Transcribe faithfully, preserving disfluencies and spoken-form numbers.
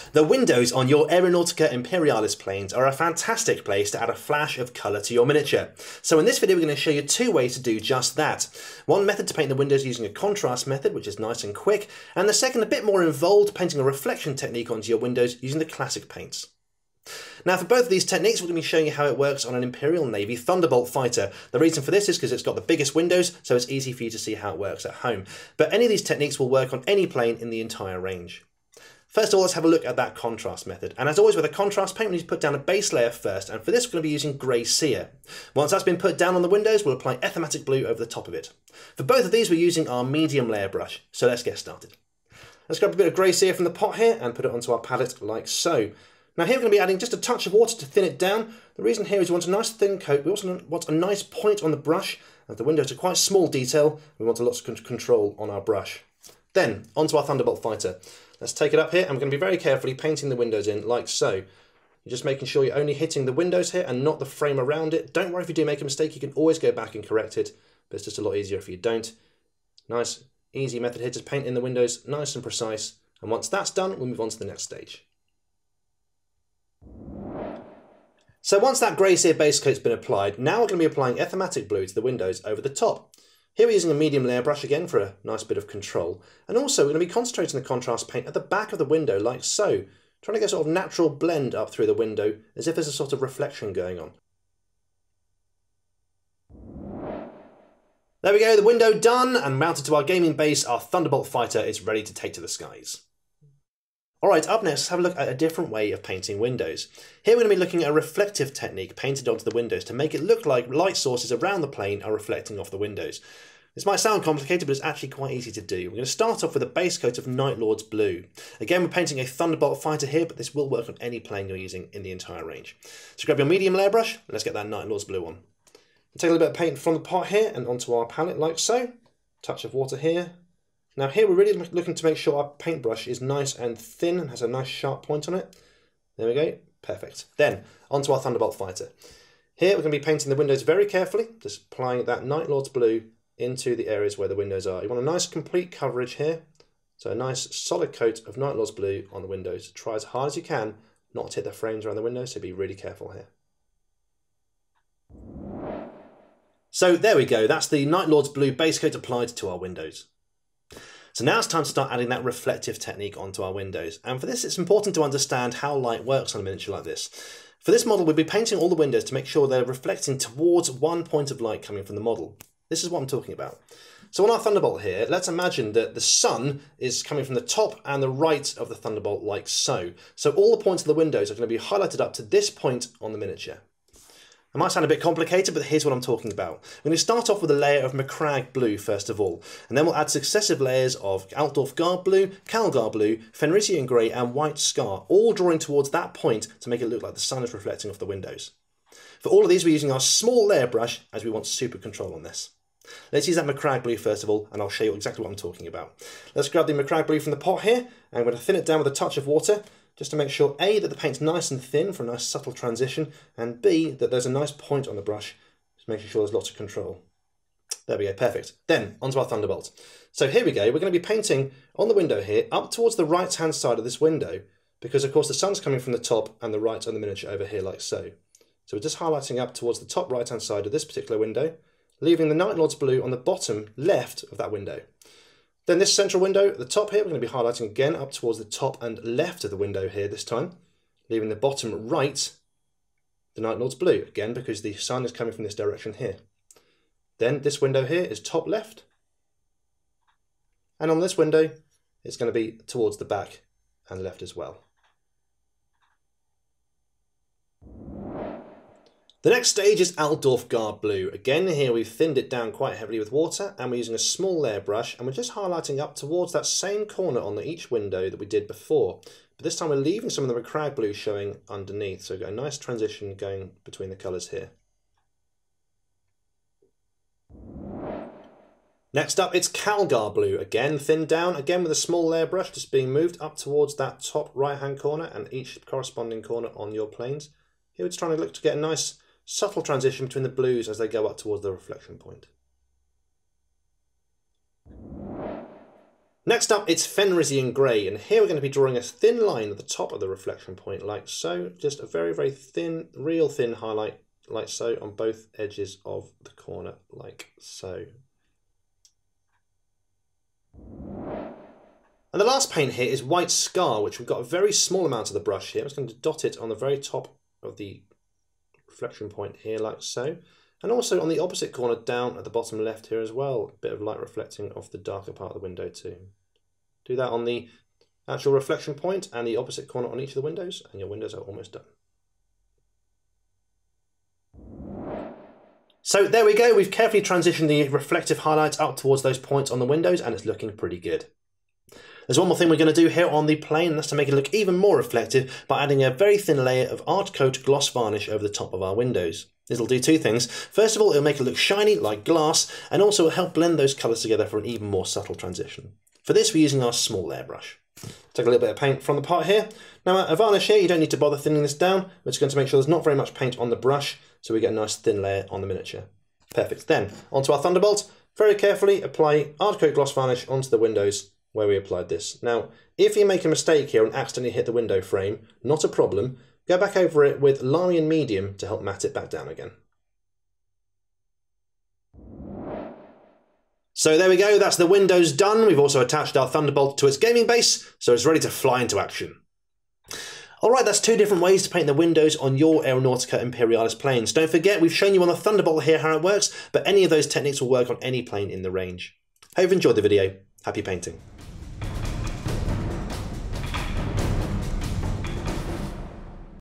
The windows on your Aeronautica Imperialis planes are a fantastic place to add a flash of colour to your miniature. So in this video we're going to show you two ways to do just that. One method to paint the windows using a contrast method, which is nice and quick, and the second a bit more involved, painting a reflection technique onto your windows using the classic paints. Now for both of these techniques we're going to be showing you how it works on an Imperial Navy Thunderbolt fighter. The reason for this is because it's got the biggest windows, so it's easy for you to see how it works at home. But any of these techniques will work on any plane in the entire range. First of all, let's have a look at that contrast method. And as always with a contrast paint, we need to put down a base layer first, and for this we're going to be using grey cere. Once that's been put down on the windows, we'll apply Aeronautica blue over the top of it. For both of these we're using our medium layer brush, so let's get started. Let's grab a bit of grey cere from the pot here and put it onto our palette like so. Now here we're going to be adding just a touch of water to thin it down. The reason here is we want a nice thin coat, we also want a nice point on the brush, as the windows are quite small detail, we want a lot of control on our brush. Then, onto our Thunderbolt fighter. Let's take it up here, and we're going to be very carefully painting the windows in like so. You're just making sure you're only hitting the windows here and not the frame around it. Don't worry if you do make a mistake, you can always go back and correct it, but it's just a lot easier if you don't. Nice, easy method here to paint in the windows, nice and precise. And once that's done, we'll move on to the next stage. So once that grey cere base coat's been applied, now we're going to be applying Aeronautica blue to the windows over the top. Here we're using a medium layer brush again for a nice bit of control. And also we're going to be concentrating the contrast paint at the back of the window like so, trying to get a sort of natural blend up through the window as if there's a sort of reflection going on. There we go, the window done, and mounted to our gaming base, our Thunderbolt fighter is ready to take to the skies. Alright, up next, let's have a look at a different way of painting windows. Here we're going to be looking at a reflective technique painted onto the windows to make it look like light sources around the plane are reflecting off the windows. This might sound complicated, but it's actually quite easy to do. We're going to start off with a base coat of Night Lord's blue. Again, we're painting a Thunderbolt fighter here, but this will work on any plane you're using in the entire range. So grab your medium layer brush, and let's get that Night Lord's blue on. Take a little bit of paint from the pot here and onto our palette like so. Touch of water here. Now here we're really looking to make sure our paintbrush is nice and thin and has a nice sharp point on it. There we go, perfect. Then onto our Thunderbolt fighter. Here we're going to be painting the windows very carefully, just applying that Night Lord's blue into the areas where the windows are. You want a nice complete coverage here, so a nice solid coat of Night Lord's blue on the windows. Try as hard as you can not to hit the frames around the windows, so be really careful here. So there we go, that's the Night Lord's blue base coat applied to our windows. So now it's time to start adding that reflective technique onto our windows. And for this, it's important to understand how light works on a miniature like this. For this model, we'll be painting all the windows to make sure they're reflecting towards one point of light coming from the model. This is what I'm talking about. So on our Thunderbolt here, let's imagine that the sun is coming from the top and the right of the Thunderbolt like so. So all the points of the windows are going to be highlighted up to this point on the miniature. It might sound a bit complicated, but here's what I'm talking about. We're going to start off with a layer of Macragge blue first of all, and then we'll add successive layers of Altdorf Guard blue, Calgar blue, Fenrisian grey and white scar, all drawing towards that point to make it look like the sun is reflecting off the windows. For all of these we're using our small layer brush as we want super control on this. Let's use that Macragge blue first of all, and I'll show you exactly what I'm talking about. Let's grab the Macragge blue from the pot here, and I'm going to thin it down with a touch of water, just to make sure A, that the paint's nice and thin for a nice subtle transition, and B, that there's a nice point on the brush, just making sure there's lots of control. There we go, perfect. Then, onto our Thunderbolt. So here we go, we're going to be painting on the window here, up towards the right-hand side of this window, because of course the sun's coming from the top and the right on the miniature over here like so. So we're just highlighting up towards the top right-hand side of this particular window, leaving the Night Lord's blue on the bottom left of that window. Then this central window at the top here, we're going to be highlighting again up towards the top and left of the window here this time, leaving the bottom right, the Night Lord's blue, again because the sun is coming from this direction here. Then this window here is top left, and on this window it's going to be towards the back and left as well. The next stage is Altdorf Guard blue. Again here we've thinned it down quite heavily with water, and we're using a small layer brush, and we're just highlighting up towards that same corner on each window that we did before. But this time we're leaving some of the Macragge blue showing underneath, so we've got a nice transition going between the colours here. Next up it's Calgar blue, again thinned down, again with a small layer brush just being moved up towards that top right hand corner and each corresponding corner on your planes. Here we're just trying to look to get a nice subtle transition between the blues as they go up towards the reflection point. Next up, it's Fenrisian Grey, and here we're going to be drawing a thin line at the top of the reflection point, like so. Just a very, very thin, real thin highlight, like so, on both edges of the corner, like so. And the last paint here is White Scar, which we've got a very small amount of the brush here. I'm just going to dot it on the very top of the reflection point here, like so. And also on the opposite corner down at the bottom left here as well, a bit of light reflecting off the darker part of the window too. Do that on the actual reflection point and the opposite corner on each of the windows, and your windows are almost done. So there we go, we've carefully transitioned the reflective highlights up towards those points on the windows, and it's looking pretty good. There's one more thing we're going to do here on the plane, and that's to make it look even more reflective by adding a very thin layer of art coat gloss varnish over the top of our windows. This will do two things. First of all, it'll make it look shiny like glass, and also it'll help blend those colours together for an even more subtle transition. For this, we're using our small layer brush. Take a little bit of paint from the pot here. Now, a varnish here, you don't need to bother thinning this down. We're just going to make sure there's not very much paint on the brush, so we get a nice thin layer on the miniature. Perfect. Then, onto our Thunderbolt. Very carefully apply art coat gloss varnish onto the windows where we applied this. Now, if you make a mistake here and accidentally hit the window frame, not a problem. Go back over it with Lamy and Medium to help matte it back down again. So there we go, that's the windows done. We've also attached our Thunderbolt to its gaming base, so it's ready to fly into action. Alright, that's two different ways to paint the windows on your Aeronautica Imperialis planes. Don't forget, we've shown you on the Thunderbolt here how it works, but any of those techniques will work on any plane in the range. Hope you've enjoyed the video. Happy painting.